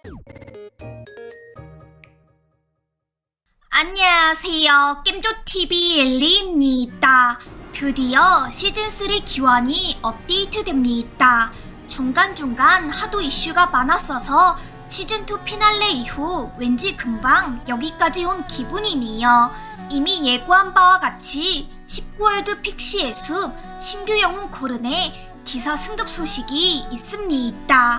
안녕하세요. 겜조TV 엘리입니다. 드디어 시즌3 기원이 업데이트됩니다. 중간중간 하도 이슈가 많았어서 시즌2 피날레 이후 왠지 금방 여기까지 온 기분이네요. 이미 예고한 바와 같이 19월드 픽시의 숲 신규 영웅 코르네 기사 승급 소식이 있습니다.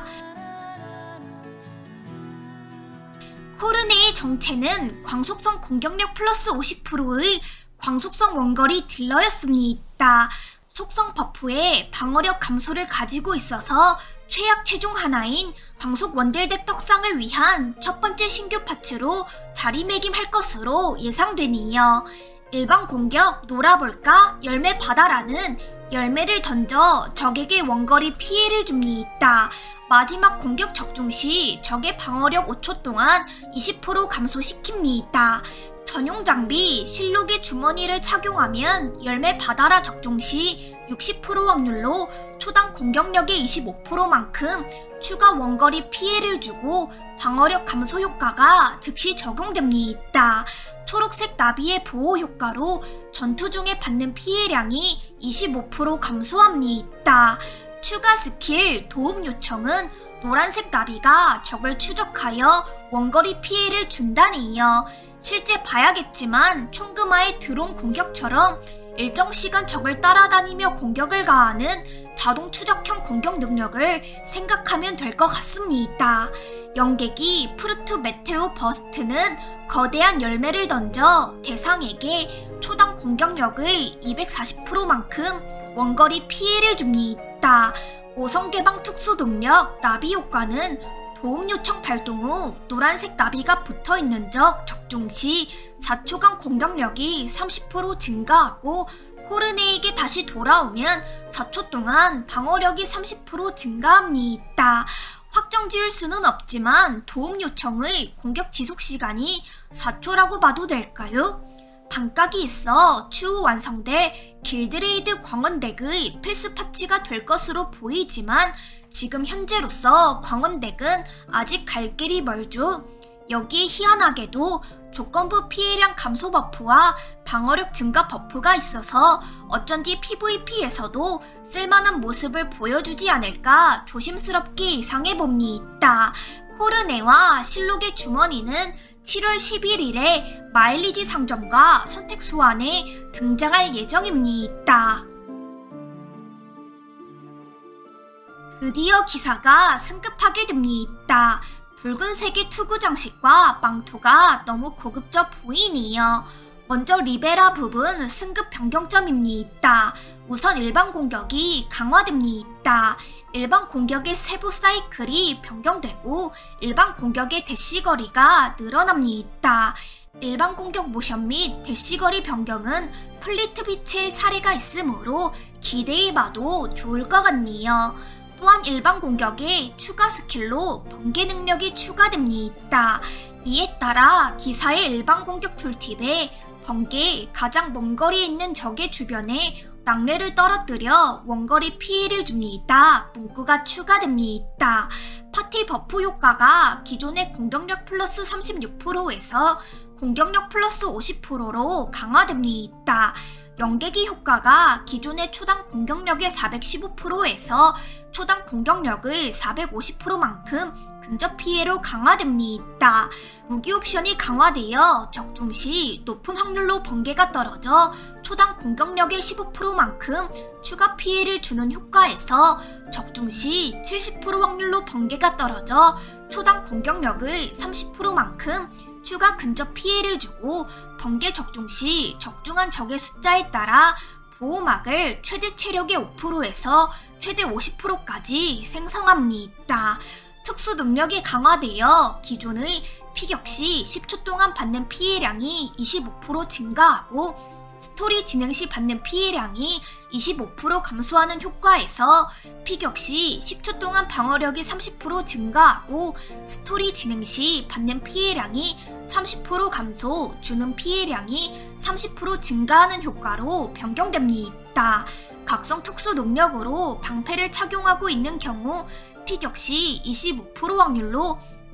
코르네의 정체는 광속성 공격력 플러스 50%의 광속성 원거리 딜러였습니다. 속성 버프에 방어력 감소를 가지고 있어서 최약체 중 하나인 광속 원딜덱 떡상을 위한 첫 번째 신규 파츠로 자리매김할 것으로 예상되네요. 일반 공격 놀아볼까 열매 받아라는 열매를 던져 적에게 원거리 피해를 줍니다. 마지막 공격 적중 시 적의 방어력 5초 동안 20% 감소시킵니다. 전용 장비 실록의 주머니를 착용하면 열매 받아라 적중 시 60% 확률로 초당 공격력의 25%만큼 추가 원거리 피해를 주고 방어력 감소 효과가 즉시 적용됩니다. 초록색 나비의 보호 효과로 전투 중에 받는 피해량이 25% 감소합니다. 추가 스킬 도움 요청은 노란색 나비가 적을 추적하여 원거리 피해를 준다네요. 실제 봐야겠지만 총금화의 드론 공격처럼 일정 시간 적을 따라다니며 공격을 가하는 자동 추적형 공격 능력을 생각하면 될 것 같습니다. 영객이 프루트 메테오 버스트는 거대한 열매를 던져 대상에게 초당 공격력의 240%만큼 원거리 피해를 줍니다. 5성 개방 특수 능력 나비 효과는 도움 요청 발동 후 노란색 나비가 붙어있는 적 적중 시 4초간 공격력이 30% 증가하고 코르네에게 다시 돌아오면 4초 동안 방어력이 30% 증가합니다. 확정 지을 수는 없지만 도움 요청의 공격 지속 시간이 4초라고 봐도 될까요? 반각이 있어 추후 완성될 길드레이드 광원덱의 필수 파츠가 될 것으로 보이지만 지금 현재로서 광원덱은 아직 갈 길이 멀죠. 여기에 희한하게도 조건부 피해량 감소 버프와 방어력 증가 버프가 있어서 어쩐지 PVP에서도 쓸만한 모습을 보여주지 않을까 조심스럽게 예상해봅니다. 코르네와 실록의 주머니는 7월 11일에 마일리지 상점과 선택 소환에 등장할 예정입니다. 드디어 기사가 승급하게 됩니다. 붉은색의 투구 장식과 망토가 너무 고급져 보이네요. 먼저 리베라 부분 승급 변경점입니다. 우선 일반 공격이 강화됩니다. 일반 공격의 세부 사이클이 변경되고 일반 공격의 대시 거리가 늘어납니다. 일반 공격 모션 및 대시 거리 변경은 플리트 비체의 사례가 있으므로 기대해봐도 좋을 것 같네요. 또한 일반 공격에 추가 스킬로 번개 능력이 추가됩니다. 이에 따라 기사의 일반 공격 툴팁에 번개의 가장 먼 거리에 있는 적의 주변에 낙뢰를 떨어뜨려 원거리 피해를 줍니다. 문구가 추가됩니다. 파티 버프 효과가 기존의 공격력 플러스 36%에서 공격력 플러스 50%로 강화됩니다. 영계기 효과가 기존의 초당 공격력의 415%에서 초당 공격력의 450%만큼 근접 피해로 강화됩니다. 무기 옵션이 강화되어 적중 시 높은 확률로 번개가 떨어져 초당 공격력의 15%만큼 추가 피해를 주는 효과에서 적중 시 70% 확률로 번개가 떨어져 초당 공격력의 30%만큼 추가 근접 피해를 주고 번개 적중 시 적중한 적의 숫자에 따라 보호막을 최대 체력의 5%에서 최대 50%까지 생성합니다. 특수 능력이 강화되어 기존의 피격 시 10초 동안 받는 피해량이 25% 증가하고 스토리 진행 시 받는 피해량이 25% 감소하는 효과에서 피격 시 10초 동안 방어력이 30% 증가하고 스토리 진행 시 받는 피해량이 30% 감소, 주는 피해량이 30% 증가하는 효과로 변경됩니다. 각성 특수 능력으로 방패를 착용하고 있는 경우 피격 시 25% 확률로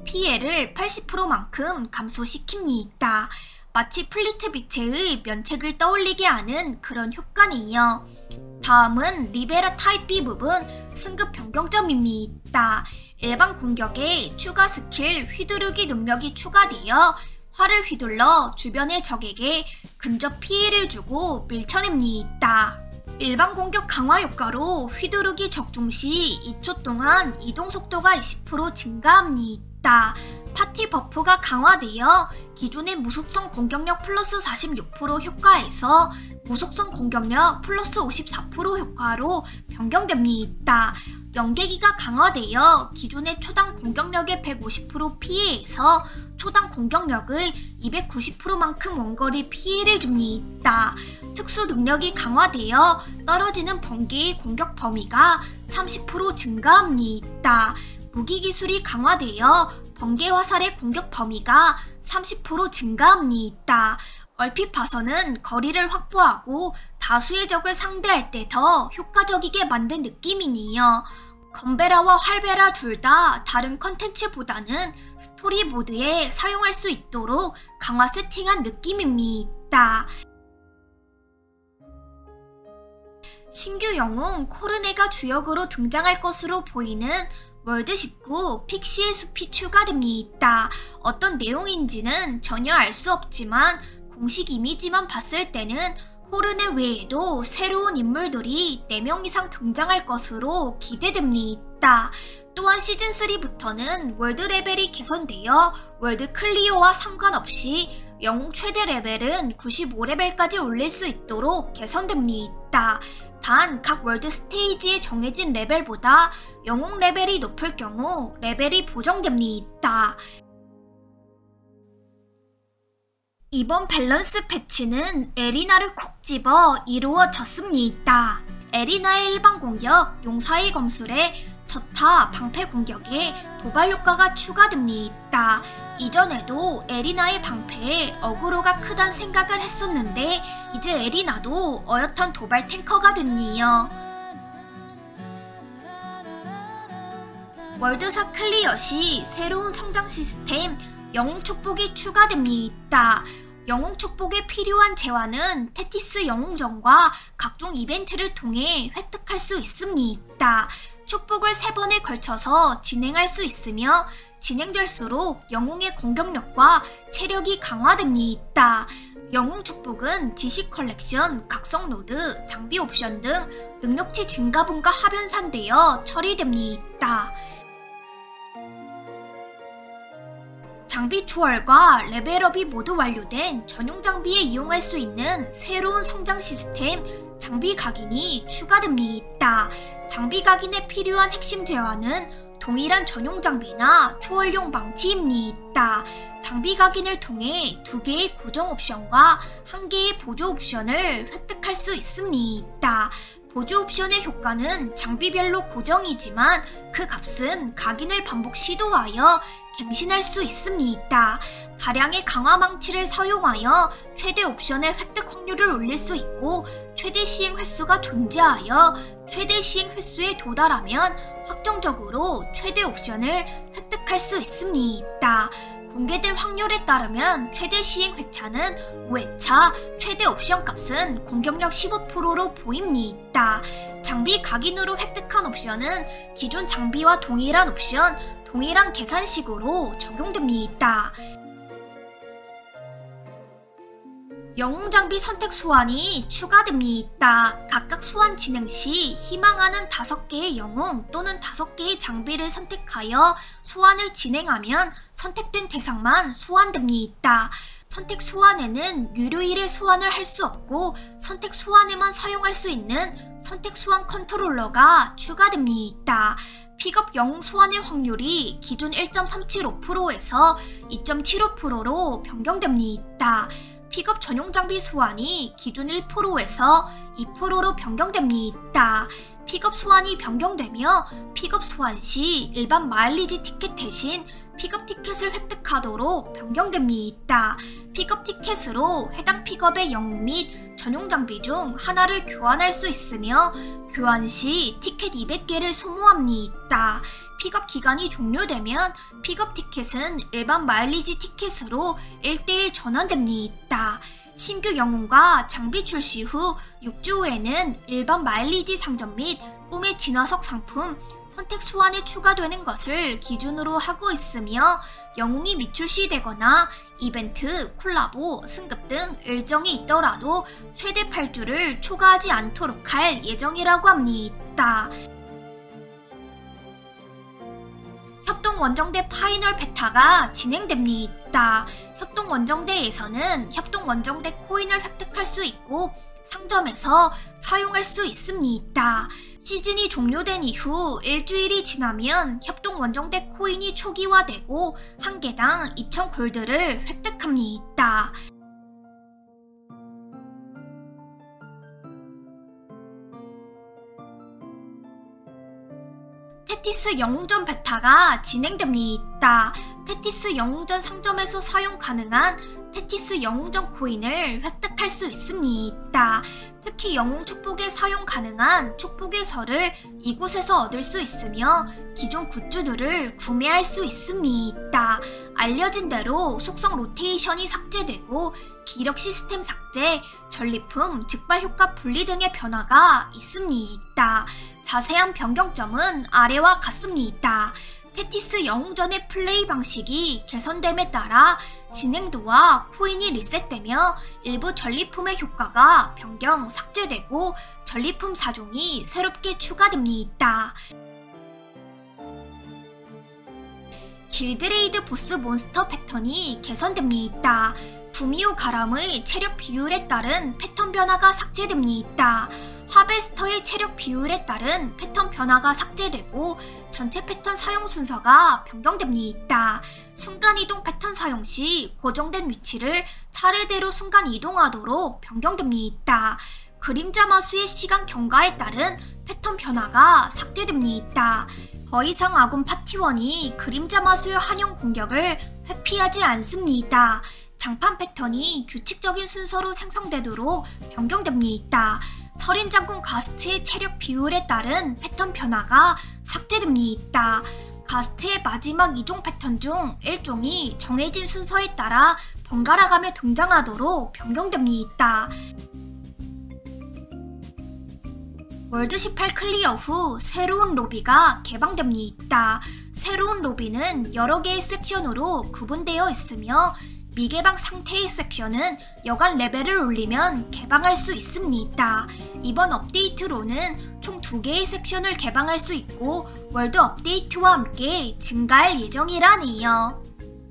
피해를 80%만큼 감소시킵니다. 마치 플리트 빛의 면책을 떠올리게 하는 그런 효과네요. 다음은 리베라 타입 B 부분 승급 변경점입니다. 일반 공격에 추가 스킬 휘두르기 능력이 추가되어 활을 휘둘러 주변의 적에게 근접 피해를 주고 밀쳐냅니다. 일반 공격 강화 효과로 휘두르기 적중 시 2초 동안 이동 속도가 20% 증가합니다. 파티 버프가 강화되어 기존의 무속성 공격력 플러스 46% 효과에서 무속성 공격력 플러스 54% 효과로 변경됩니다. 연계기가 강화되어 기존의 초당 공격력의 150% 피해에서 초당 공격력을 290%만큼 원거리 피해를 줍니다. 특수 능력이 강화되어 떨어지는 번개의 공격 범위가 30% 증가합니다. 무기 기술이 강화되어 번개 화살의 공격 범위가 30% 증가합니다. 얼핏 봐서는 거리를 확보하고 다수의 적을 상대할 때 더 효과적이게 만든 느낌이네요. 건베라와 활베라 둘 다 다른 컨텐츠보다는 스토리 모드에 사용할 수 있도록 강화 세팅한 느낌입니다. 신규 영웅 코르네가 주역으로 등장할 것으로 보이는 월드 19 픽시의 숲이 추가됩니다. 어떤 내용인지는 전혀 알 수 없지만 공식 이미지만 봤을 때는 코르네 외에도 새로운 인물들이 4명 이상 등장할 것으로 기대됩니다. 또한 시즌3부터는 월드 레벨이 개선되어 월드 클리어와 상관없이 영웅 최대 레벨은 95레벨까지 올릴 수 있도록 개선됩니다. 단 각 월드 스테이지에 정해진 레벨보다 영웅 레벨이 높을 경우 레벨이 보정됩니다. 이번 밸런스 패치는 에리나를 콕 집어 이루어졌습니다. 에리나의 일반 공격, 용사의 검술에 저타, 방패 공격에 도발 효과가 추가됩니다. 이전에도 에리나의 방패에 어그로가 크단 생각을 했었는데 이제 에리나도 어엿한 도발 탱커가 됐네요. 월드사 클리어 시 새로운 성장 시스템 영웅 축복이 추가됩니다. 영웅 축복에 필요한 재화는 테티스 영웅전과 각종 이벤트를 통해 획득할 수 있습니다. 축복을 3번에 걸쳐서 진행할 수 있으며 진행될수록 영웅의 공격력과 체력이 강화됩니다. 영웅 축복은 지식 컬렉션, 각성 노드, 장비 옵션 등 능력치 증가분과 합연산되어 처리됩니다. 장비 초월과 레벨업이 모두 완료된 전용 장비에 이용할 수 있는 새로운 성장 시스템 장비 각인이 추가됩니다. 장비 각인에 필요한 핵심 재화는 동일한 전용 장비나 초월용 망치입니다. 장비 각인을 통해 2개의 고정 옵션과 1개의 보조 옵션을 획득할 수 있습니다. 보조 옵션의 효과는 장비별로 고정이지만 그 값은 각인을 반복 시도하여 갱신할 수 있습니다. 다량의 강화 망치를 사용하여 최대 옵션의 획득 확률을 올릴 수 있고 최대 시행 횟수가 존재하여 최대 시행 횟수에 도달하면 확정적으로 최대 옵션을 획득할 수 있습니다. 공개된 확률에 따르면 최대 시행 회차는 5회차, 최대 옵션 값은 공격력 15%로 보입니다. 장비 각인으로 획득한 옵션은 기존 장비와 동일한 옵션, 동일한 계산식으로 적용됩니다. 영웅 장비 선택 소환이 추가됩니다. 각각 소환 진행 시 희망하는 5개의 영웅 또는 5개의 장비를 선택하여 소환을 진행하면 선택된 대상만 소환됩니다. 선택 소환에는 유료일에 소환을 할 수 없고 선택 소환에만 사용할 수 있는 선택 소환 컨트롤러가 추가됩니다. 픽업 영웅 소환의 확률이 기존 1.375%에서 2.75%로 변경됩니다. 픽업 전용 장비 소환이 기존 1%에서 2%로 변경됩니다. 픽업 소환이 변경되며 픽업 소환 시 일반 마일리지 티켓 대신 픽업 티켓을 획득하도록 변경됩니다. 픽업 티켓으로 해당 픽업의 영웅 및 전용 장비 중 하나를 교환할 수 있으며 교환 시 티켓 200개를 소모합니다. 픽업 기간이 종료되면 픽업 티켓은 일반 마일리지 티켓으로 1:1 전환됩니다. 신규 영웅과 장비 출시 후 6주 후에는 일반 마일리지 상점 및 꿈의 진화석 상품 선택 소환에 추가되는 것을 기준으로 하고 있으며 영웅이 미출시되거나 이벤트, 콜라보, 승급 등 일정이 있더라도 최대 8주를 초과하지 않도록 할 예정이라고 합니다. 협동원정대 파이널 베타가 진행됩니다. 협동원정대에서는 협동원정대 코인을 획득할 수 있고 상점에서 사용할 수 있습니다. 시즌이 종료된 이후 일주일이 지나면 협동원정대 코인이 초기화되고 한 개당 2000 골드를 획득합니다. 테티스 영웅전 베타가 진행됩니다. 테티스 영웅전 상점에서 사용 가능한 테티스 영웅전 코인을 획득할 수 있습니다. 특히 영웅 축복에 사용 가능한 축복의 설을 이곳에서 얻을 수 있으며 기존 굿즈들을 구매할 수 있습니다. 알려진 대로 속성 로테이션이 삭제되고 기력 시스템 삭제, 전리품, 즉발 효과 분리 등의 변화가 있습니다. 자세한 변경점은 아래와 같습니다. 테티스 영웅전의 플레이 방식이 개선됨에 따라 진행도와 코인이 리셋되며 일부 전리품의 효과가 변경, 삭제되고 전리품 4종이 새롭게 추가됩니다. 길드레이드 보스 몬스터 패턴이 개선됩니다. 구미호 가람의 체력 비율에 따른 패턴 변화가 삭제됩니다. 하베스터의 체력 비율에 따른 패턴 변화가 삭제되고 전체 패턴 사용 순서가 변경됩니다. 순간이동 패턴 사용 시 고정된 위치를 차례대로 순간이동하도록 변경됩니다. 그림자 마수의 시간 경과에 따른 패턴 변화가 삭제됩니다. 더 이상 아군 파티원이 그림자 마수의 환영 공격을 회피하지 않습니다. 장판 패턴이 규칙적인 순서로 생성되도록 변경됩니다. 서린장군 가스트의 체력 비율에 따른 패턴 변화가 삭제됩니다. 가스트의 마지막 2종 패턴 중 1종이 정해진 순서에 따라 번갈아가며 등장하도록 변경됩니다. 월드 18 클리어 후 새로운 로비가 개방됩니다. 새로운 로비는 여러 개의 섹션으로 구분되어 있으며 미개방 상태의 섹션은 여간 레벨을 올리면 개방할 수 있습니다. 이번 업데이트로는 총 2개의 섹션을 개방할 수 있고 월드 업데이트와 함께 증가할 예정이라네요.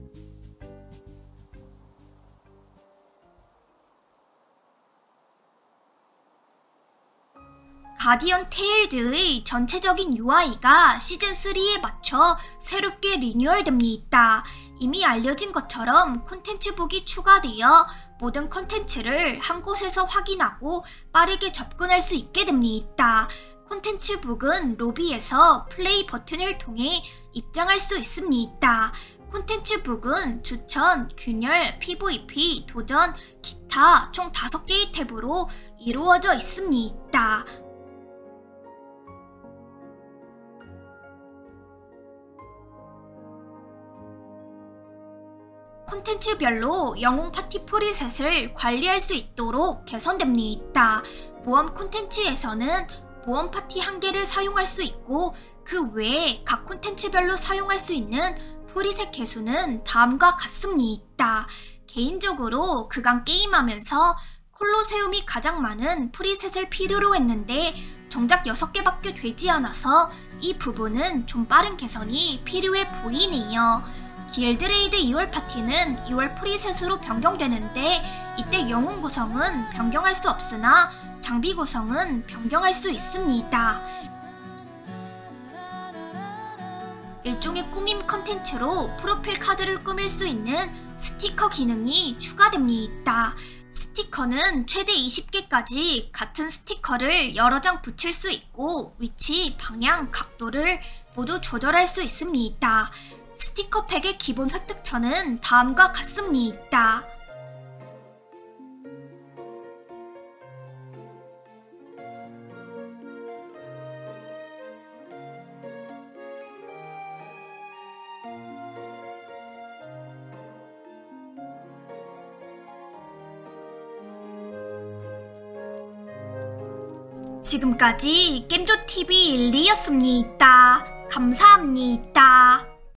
가디언 테일즈의 전체적인 UI가 시즌3에 맞춰 새롭게 리뉴얼됩니다. 이미 알려진 것처럼 콘텐츠북이 추가되어 모든 콘텐츠를 한 곳에서 확인하고 빠르게 접근할 수 있게 됩니다. 콘텐츠북은 로비에서 플레이 버튼을 통해 입장할 수 있습니다. 콘텐츠북은 추천, 균열, PVP, 도전, 기타 총 5개의 탭으로 이루어져 있습니다. 콘텐츠별로 영웅 파티 프리셋을 관리할 수 있도록 개선됩니다. 모험 콘텐츠에서는 모험 파티 1개를 사용할 수 있고 그 외에 각 콘텐츠별로 사용할 수 있는 프리셋 개수는 다음과 같습니다. 개인적으로 그간 게임하면서 콜로세움이 가장 많은 프리셋을 필요로 했는데 정작 6개밖에 되지 않아서 이 부분은 좀 빠른 개선이 필요해 보이네요. 길드레이드 2월 파티는 2월 프리셋으로 변경되는데 이때 영웅 구성은 변경할 수 없으나 장비 구성은 변경할 수 있습니다. 일종의 꾸밈 컨텐츠로 프로필 카드를 꾸밀 수 있는 스티커 기능이 추가됩니다. 스티커는 최대 20개까지 같은 스티커를 여러 장 붙일 수 있고 위치, 방향, 각도를 모두 조절할 수 있습니다. 스티커 팩의 기본 획득처는 다음과 같습니다. 지금까지 겜조TV 1, 2였습니다. 감사합니다.